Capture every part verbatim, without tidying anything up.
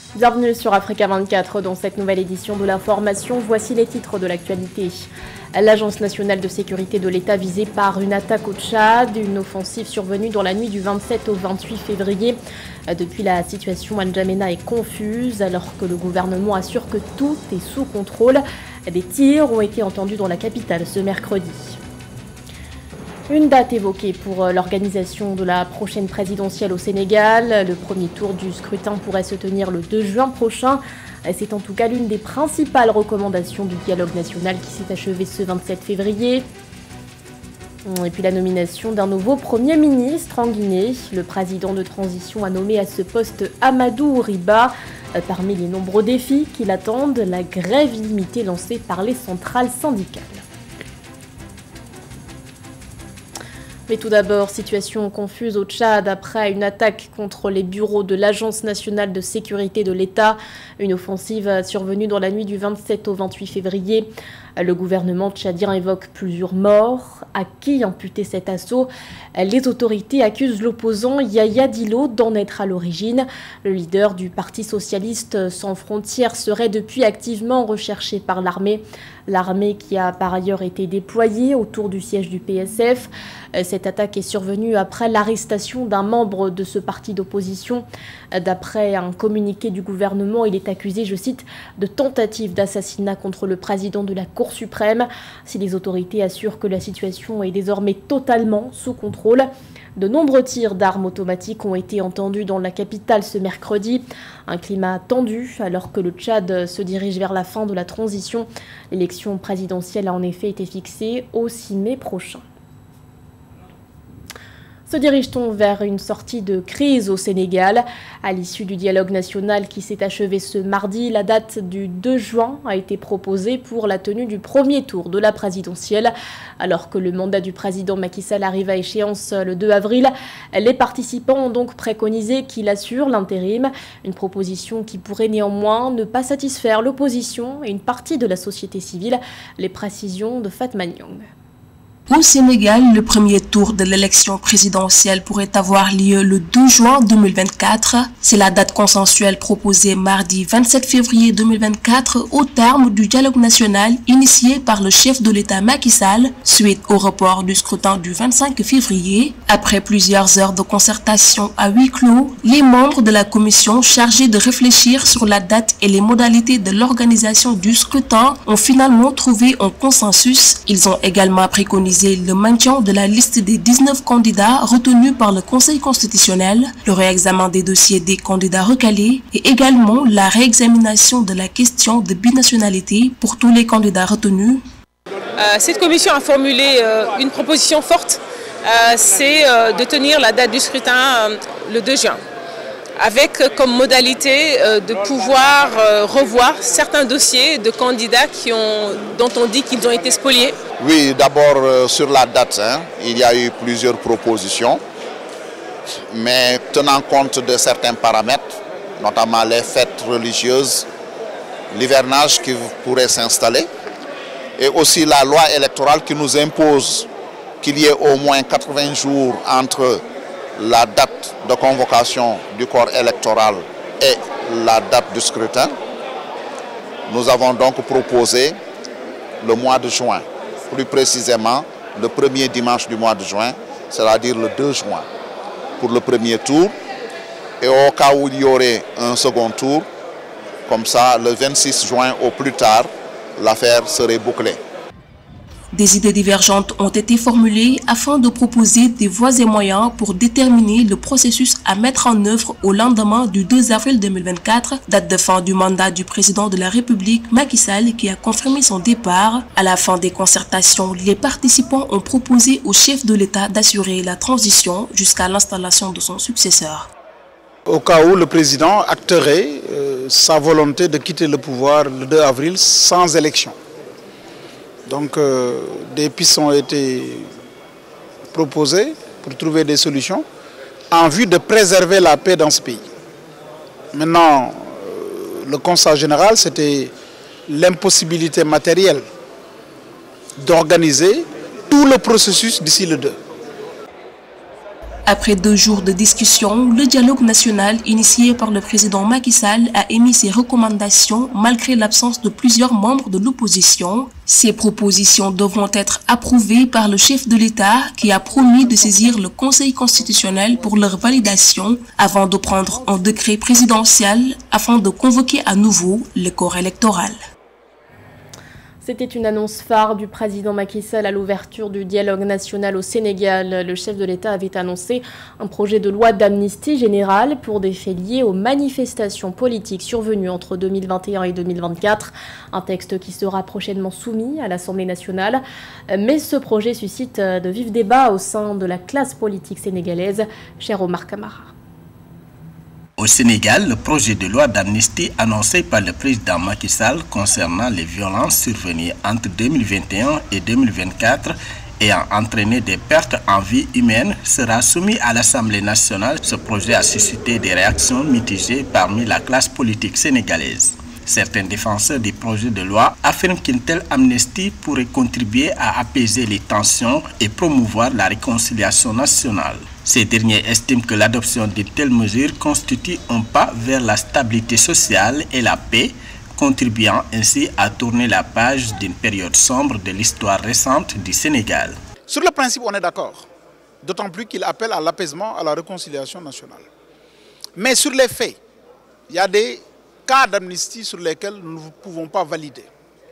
Bienvenue sur Africa vingt-quatre. Dans cette nouvelle édition de l'information, voici les titres de l'actualité. L'Agence nationale de sécurité de l'État visée par une attaque au Tchad, une offensive survenue dans la nuit du vingt-sept au vingt-huit février. Depuis, la situation à N'Djamena est confuse alors que le gouvernement assure que tout est sous contrôle. Des tirs ont été entendus dans la capitale ce mercredi. Une date évoquée pour l'organisation de la prochaine présidentielle au Sénégal. Le premier tour du scrutin pourrait se tenir le deux juin prochain. C'est en tout cas l'une des principales recommandations du dialogue national qui s'est achevé ce vingt-sept février. Et puis la nomination d'un nouveau Premier ministre en Guinée. Le président de transition a nommé à ce poste Amadou Riba. Parmi les nombreux défis qui l'attendent, la grève illimitée lancée par les centrales syndicales. Mais tout d'abord, situation confuse au Tchad après une attaque contre les bureaux de l'Agence nationale de sécurité de l'État. Une offensive survenue dans la nuit du vingt-sept au vingt-huit février. Le gouvernement tchadien évoque plusieurs morts. À qui imputer cet assaut? Les autorités accusent l'opposant Yaya Dillo d'en être à l'origine. Le leader du Parti socialiste sans frontières serait depuis activement recherché par l'armée. L'armée qui a par ailleurs été déployée autour du siège du P S F. Cette attaque est survenue après l'arrestation d'un membre de ce parti d'opposition. D'après un communiqué du gouvernement, il est accusé, je cite, de tentative d'assassinat contre le président de la Cour suprême. Si les autorités assurent que la situation est désormais totalement sous contrôle, de nombreux tirs d'armes automatiques ont été entendus dans la capitale ce mercredi. Un climat tendu alors que le Tchad se dirige vers la fin de la transition. L'élection présidentielle a en effet été fixée au six mai prochain. Se dirige-t-on vers une sortie de crise au Sénégal? À l'issue du dialogue national qui s'est achevé ce mardi, la date du deux juin a été proposée pour la tenue du premier tour de la présidentielle. Alors que le mandat du président Macky Sall arrive à échéance le deux avril, les participants ont donc préconisé qu'il assure l'intérim. Une proposition qui pourrait néanmoins ne pas satisfaire l'opposition et une partie de la société civile. Les précisions de Fatma Nyong. Au Sénégal, le premier tour de l'élection présidentielle pourrait avoir lieu le deux juin deux mille vingt-quatre. C'est la date consensuelle proposée mardi vingt-sept février deux mille vingt-quatre au terme du dialogue national initié par le chef de l'État Macky Sall suite au report du scrutin du vingt-cinq février. Après plusieurs heures de concertation à huis clos, les membres de la commission chargée de réfléchir sur la date et les modalités de l'organisation du scrutin ont finalement trouvé un consensus. Ils ont également préconisé le maintien de la liste des dix-neuf candidats retenus par le Conseil constitutionnel, le réexamen des dossiers des candidats recalés et également la réexamination de la question de binationalité pour tous les candidats retenus. Euh, cette commission a formulé euh, une proposition forte, euh, c'est euh, de tenir la date du scrutin euh, le deux juin. Avec comme modalité euh, de pouvoir euh, revoir certains dossiers de candidats qui ont, dont on dit qu'ils ont été spoliés. Oui, d'abord euh, sur la date, hein, il y a eu plusieurs propositions, mais tenant compte de certains paramètres, notamment les fêtes religieuses, l'hivernage qui pourrait s'installer, et aussi la loi électorale qui nous impose qu'il y ait au moins quatre-vingts jours entre la date de convocation du corps électoral et la date du scrutin. Nous avons donc proposé le mois de juin, plus précisément le premier dimanche du mois de juin, c'est-à-dire le deux juin, pour le premier tour. Et au cas où il y aurait un second tour, comme ça, le vingt-six juin au plus tard, l'affaire serait bouclée. Des idées divergentes ont été formulées afin de proposer des voies et moyens pour déterminer le processus à mettre en œuvre au lendemain du deux avril deux mille vingt-quatre, date de fin du mandat du président de la République Macky Sall qui a confirmé son départ. À la fin des concertations, les participants ont proposé au chef de l'État d'assurer la transition jusqu'à l'installation de son successeur. Au cas où le président acterait euh, sa volonté de quitter le pouvoir le deux avril sans élection. Donc euh, des pistes ont été proposées pour trouver des solutions en vue de préserver la paix dans ce pays. Maintenant, euh, le constat général, c'était l'impossibilité matérielle d'organiser tout le processus d'ici le deux. Après deux jours de discussion, le dialogue national initié par le président Macky Sall a émis ses recommandations malgré l'absence de plusieurs membres de l'opposition. Ces propositions devront être approuvées par le chef de l'État qui a promis de saisir le Conseil constitutionnel pour leur validation avant de prendre un décret présidentiel afin de convoquer à nouveau le corps électoral. C'était une annonce phare du président Macky Sall à l'ouverture du dialogue national au Sénégal. Le chef de l'État avait annoncé un projet de loi d'amnistie générale pour des faits liés aux manifestations politiques survenues entre deux mille vingt et un et deux mille vingt-quatre. Un texte qui sera prochainement soumis à l'Assemblée nationale. Mais ce projet suscite de vifs débats au sein de la classe politique sénégalaise. Cher Omar Camara. Au Sénégal, le projet de loi d'amnistie annoncé par le président Macky Sall concernant les violences survenues entre deux mille vingt et un et deux mille vingt-quatre ayant entraîné des pertes en vie humaine sera soumis à l'Assemblée nationale. Ce projet a suscité des réactions mitigées parmi la classe politique sénégalaise. Certains défenseurs du projet de loi affirment qu'une telle amnistie pourrait contribuer à apaiser les tensions et promouvoir la réconciliation nationale. Ces derniers estiment que l'adoption d'une telle mesure constitue un pas vers la stabilité sociale et la paix, contribuant ainsi à tourner la page d'une période sombre de l'histoire récente du Sénégal. Sur le principe, on est d'accord, d'autant plus qu'il appelle à l'apaisement, à la réconciliation nationale. Mais sur les faits, il y a des cas d'amnistie sur lesquels nous ne pouvons pas valider.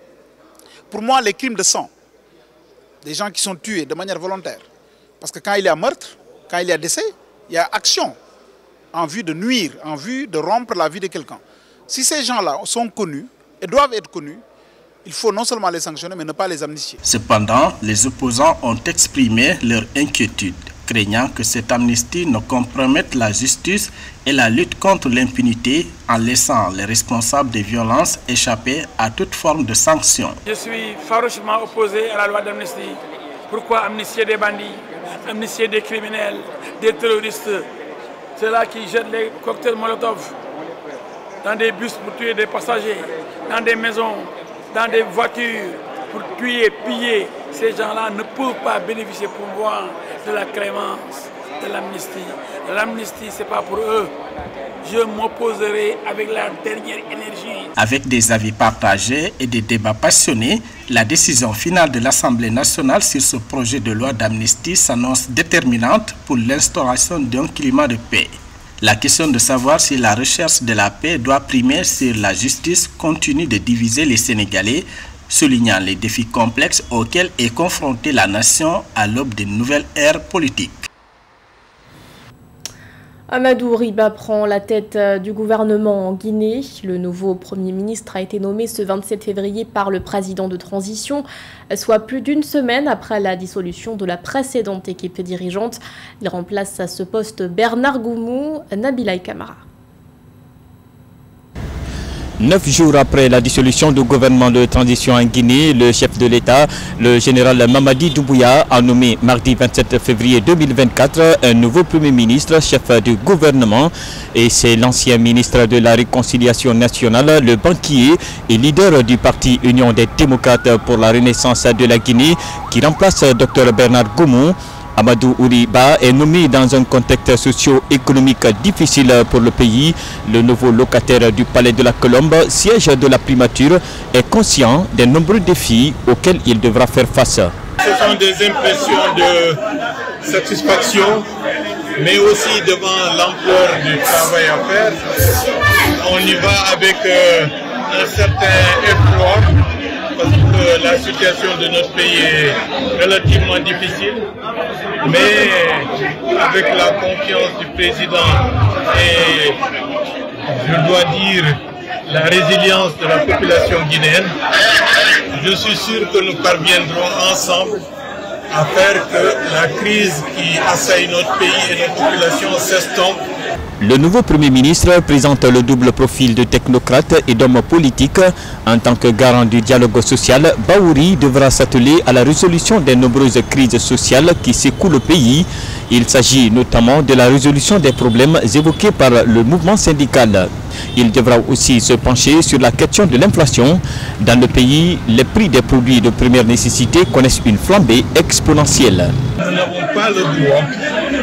Pour moi, les crimes de sang, des gens qui sont tués de manière volontaire, parce que quand il y a meurtre, quand il y a décès, il y a action en vue de nuire, en vue de rompre la vie de quelqu'un. Si ces gens-là sont connus et doivent être connus, il faut non seulement les sanctionner, mais ne pas les amnistier. Cependant, les opposants ont exprimé leur inquiétude, craignant que cette amnistie ne compromette la justice et la lutte contre l'impunité en laissant les responsables des violences échapper à toute forme de sanction. Je suis farouchement opposé à la loi d'amnistie. Pourquoi amnistier des bandits, amnistier des criminels, des terroristes, ceux-là qui jettent les cocktails Molotov dans des bus pour tuer des passagers, dans des maisons, dans des voitures pour tuer, piller. Ces gens-là ne peuvent pas bénéficier pour moi de la clémence, de l'amnistie. L'amnistie, ce n'est pas pour eux. Je m'opposerai avec la dernière énergie. Avec des avis partagés et des débats passionnés, la décision finale de l'Assemblée nationale sur ce projet de loi d'amnistie s'annonce déterminante pour l'instauration d'un climat de paix. La question de savoir si la recherche de la paix doit primer sur la justice continue de diviser les Sénégalais, soulignant les défis complexes auxquels est confrontée la nation à l'aube d'une nouvelle ère politique. Amadou Riba prend la tête du gouvernement en Guinée. Le nouveau Premier ministre a été nommé ce vingt-sept février par le président de transition, soit plus d'une semaine après la dissolution de la précédente équipe dirigeante. Il remplace à ce poste Bernard Goumou, Nabilaï Kamara. Neuf jours après la dissolution du gouvernement de transition en Guinée, le chef de l'État, le général Mamadi Doumbouya, a nommé mardi vingt-sept février deux mille vingt-quatre un nouveau Premier ministre, chef du gouvernement. Et c'est l'ancien ministre de la Réconciliation nationale, le banquier et leader du parti Union des démocrates pour la renaissance de la Guinée, qui remplace Dr Bernard Goumou. Amadou Riba est nommé dans un contexte socio-économique difficile pour le pays. Le nouveau locataire du Palais de la Colombe, siège de la primature, est conscient des nombreux défis auxquels il devra faire face. Ce sont des impressions de satisfaction, mais aussi devant l'ampleur du travail à faire. On y va avec euh, un certain effroi, parce que la situation de notre pays est relativement difficile, mais avec la confiance du président et, je dois dire, la résilience de la population guinéenne, je suis sûr que nous parviendrons ensemble à faire que la crise qui assaille notre pays et nos populations s'estompe. Le nouveau Premier ministre présente le double profil de technocrate et d'homme politique. En tant que garant du dialogue social, Baouri devra s'atteler à la résolution des nombreuses crises sociales qui secouent le pays. Il s'agit notamment de la résolution des problèmes évoqués par le mouvement syndical. Il devra aussi se pencher sur la question de l'inflation. Dans le pays, les prix des produits de première nécessité connaissent une flambée exponentielle. Nous n'avons pas le droit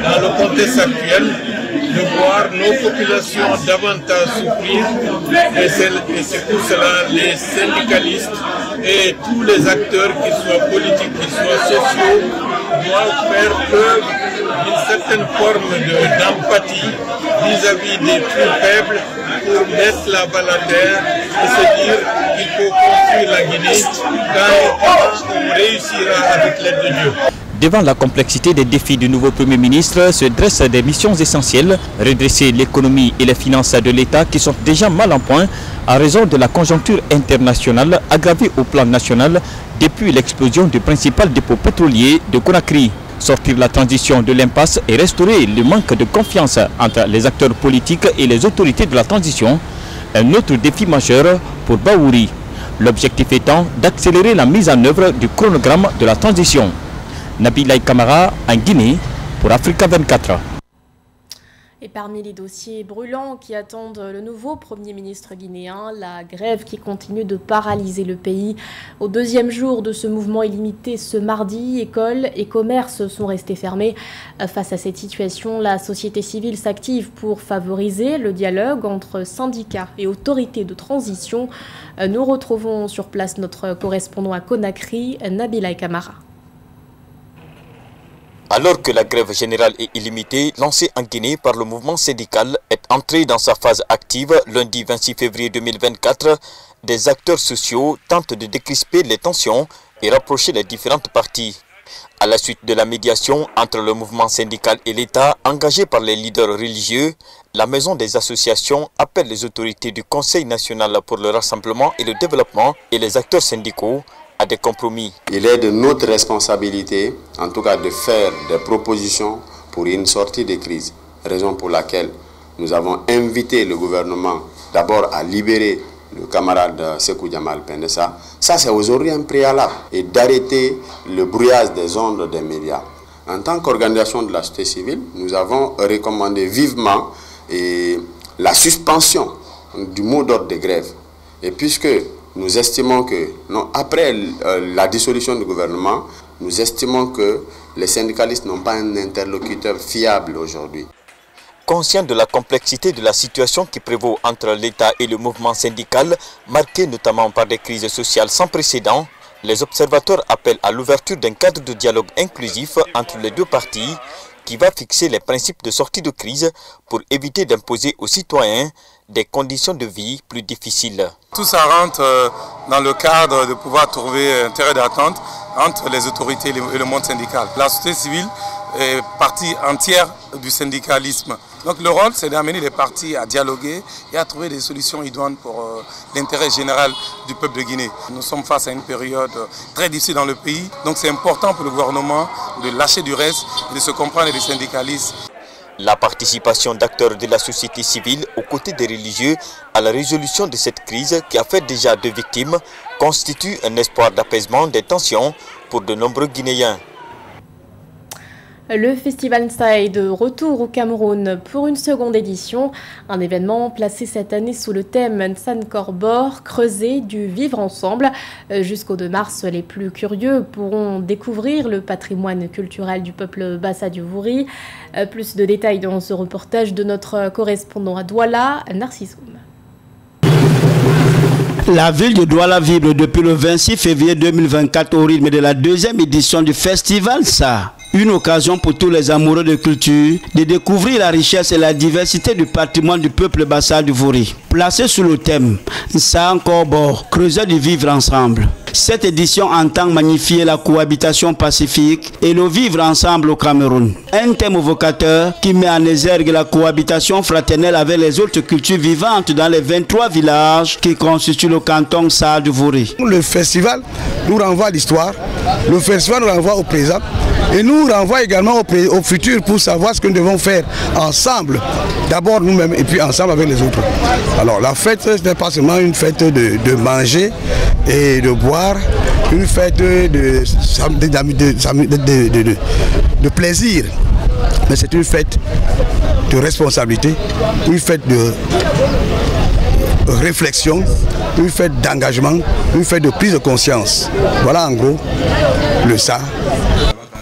dans le contexte actuel, de voir nos populations davantage souffrir. Et c'est pour cela les syndicalistes et tous les acteurs, qu'ils soient politiques, qu'ils soient sociaux, doivent faire preuve d'une certaine forme d'empathie vis-à-vis des plus faibles pour mettre la balle à terre et se dire qu'il faut construire la Guinée quand on réussira avec l'aide de Dieu. Devant la complexité des défis du nouveau Premier ministre, se dressent des missions essentielles, redresser l'économie et les finances de l'État qui sont déjà mal en point à raison de la conjoncture internationale aggravée au plan national depuis l'explosion du principal dépôt pétrolier de Conakry. Sortir la transition de l'impasse et restaurer le manque de confiance entre les acteurs politiques et les autorités de la transition, un autre défi majeur pour Bahouri. L'objectif étant d'accélérer la mise en œuvre du chronogramme de la transition. Nabilaï Kamara en Guinée pour Africa vingt-quatre. Et parmi les dossiers brûlants qui attendent le nouveau Premier ministre guinéen, la grève qui continue de paralyser le pays. Au deuxième jour de ce mouvement illimité ce mardi, écoles et commerces sont restés fermés. Face à cette situation, la société civile s'active pour favoriser le dialogue entre syndicats et autorités de transition. Nous retrouvons sur place notre correspondant à Conakry, Nabilaï Kamara. Alors que la grève générale et illimitée lancée en Guinée par le mouvement syndical est entrée dans sa phase active lundi vingt-six février deux mille vingt-quatre, des acteurs sociaux tentent de décrisper les tensions et rapprocher les différentes parties. À la suite de la médiation entre le mouvement syndical et l'État engagé par les leaders religieux, la Maison des associations appelle les autorités du Conseil national pour le rassemblement et le développement et les acteurs syndicaux à des compromis. Il est de notre responsabilité, en tout cas, de faire des propositions pour une sortie de crise. Raison pour laquelle nous avons invité le gouvernement d'abord à libérer le camarade Sékou Djamal Pendessa. Ça, c'est aujourd'hui un préalable. Et d'arrêter le brouillage des ondes des médias. En tant qu'organisation de la société civile, nous avons recommandé vivement et la suspension du mot d'ordre de grève. Et puisque nous estimons que, non, après euh, la dissolution du gouvernement, nous estimons que les syndicalistes n'ont pas un interlocuteur fiable aujourd'hui. Conscient de la complexité de la situation qui prévaut entre l'État et le mouvement syndical, marqué notamment par des crises sociales sans précédent, les observateurs appellent à l'ouverture d'un cadre de dialogue inclusif entre les deux parties qui va fixer les principes de sortie de crise pour éviter d'imposer aux citoyens des conditions de vie plus difficiles. Tout ça rentre dans le cadre de pouvoir trouver un terrain d'entente entre les autorités et le monde syndical. La société civile est partie entière du syndicalisme. Donc le rôle, c'est d'amener les partis à dialoguer et à trouver des solutions idoines pour euh, l'intérêt général du peuple de Guinée. Nous sommes face à une période très difficile dans le pays, donc c'est important pour le gouvernement de lâcher du reste et de se comprendre avec les syndicalistes. La participation d'acteurs de la société civile aux côtés des religieux à la résolution de cette crise qui a fait déjà deux victimes constitue un espoir d'apaisement des tensions pour de nombreux Guinéens. Le Festival Nsai de retour au Cameroun pour une seconde édition. Un événement placé cette année sous le thème Nsan-Korbor, creuser du vivre ensemble. Jusqu'au deux mars, les plus curieux pourront découvrir le patrimoine culturel du peuple Bassa du Vouri. Plus de détails dans ce reportage de notre correspondant à Douala, Narcissoum. La ville de Douala vibre depuis le vingt-six février deux mille vingt-quatre au rythme de la deuxième édition du Festival Nsa. Une occasion pour tous les amoureux de culture de découvrir la richesse et la diversité du patrimoine du peuple Bassa du Vouri. Placé sous le thème Nsan-Korbor, creuser du vivre ensemble. Cette édition entend magnifier la cohabitation pacifique et le vivre ensemble au Cameroun. Un thème vocateur qui met en exergue la cohabitation fraternelle avec les autres cultures vivantes dans les vingt-trois villages qui constituent le canton Nsa du Vouri. Le festival nous renvoie à l'histoire, le festival nous renvoie au présent et nous renvoie également au, au futur pour savoir ce que nous devons faire ensemble, d'abord nous-mêmes et puis ensemble avec les autres. Alors la fête, ce n'est pas seulement une fête de, de manger et de boire, une fête de, de, de, de, de, de plaisir, mais c'est une fête de responsabilité, une fête de réflexion, une fête d'engagement, une fête de prise de conscience. Voilà en gros le ça.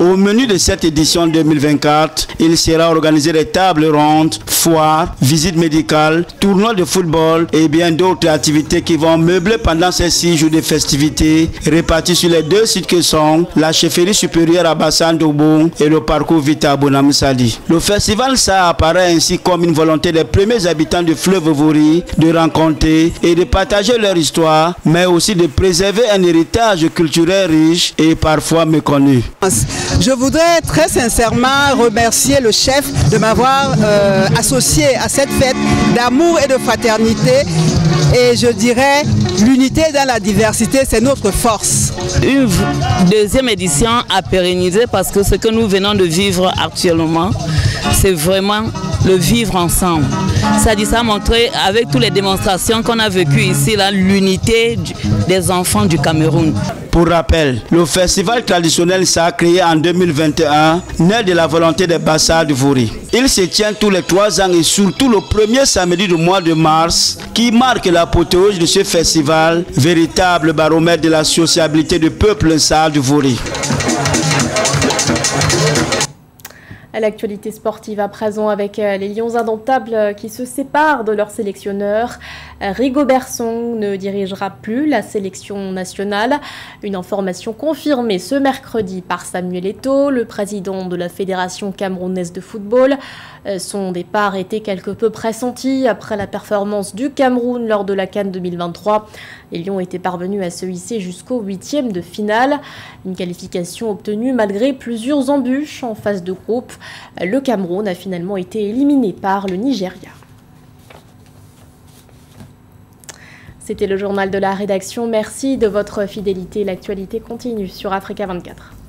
Au menu de cette édition deux mille vingt-quatre, il sera organisé des tables rondes, foires, visites médicales, tournois de football et bien d'autres activités qui vont meubler pendant ces six jours de festivités répartis sur les deux sites que sont la chefferie supérieure à Bassan-Dobo et le parcours Vita Bonamsadi. Le festival ça apparaît ainsi comme une volonté des premiers habitants du fleuve Vouri de rencontrer et de partager leur histoire, mais aussi de préserver un héritage culturel riche et parfois méconnu. Je voudrais très sincèrement remercier le chef de m'avoir euh, associé à cette fête d'amour et de fraternité. Et je dirais, l'unité dans la diversité, c'est notre force. Une deuxième édition à pérenniser parce que ce que nous venons de vivre actuellement, c'est vraiment le vivre ensemble. Ça dit ça a montré avec toutes les démonstrations qu'on a vécues ici, l'unité des enfants du Cameroun. Pour rappel, le festival traditionnel s'est créé en deux mille vingt et un, né de la volonté des Bassards du Vouri. Il se tient tous les trois ans et surtout le premier samedi du mois de mars, qui marque l'apothéose de ce festival, véritable baromètre de la sociabilité du peuple Nsar du Vouri. À l'actualité sportive à présent avec les Lions indomptables qui se séparent de leur sélectionneur. Rigobert Song ne dirigera plus la sélection nationale. Une information confirmée ce mercredi par Samuel Eto'o, le président de la Fédération camerounaise de football. Son départ était quelque peu pressenti après la performance du Cameroun lors de la CAN deux mille vingt-trois. Les Lions étaient parvenus à se hisser jusqu'au huitième de finale. Une qualification obtenue malgré plusieurs embûches en phase de groupe. Le Cameroun a finalement été éliminé par le Nigeria. C'était le journal de la rédaction. Merci de votre fidélité. L'actualité continue sur Africa vingt-quatre.